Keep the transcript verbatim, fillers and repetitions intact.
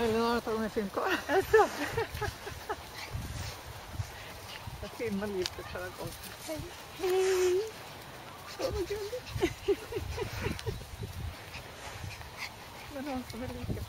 Elinor har tagit med filmkamera. Alltså. Jag filmar lite förra gången. Hej. Hej. Så vad gulligt. Men hon som är lika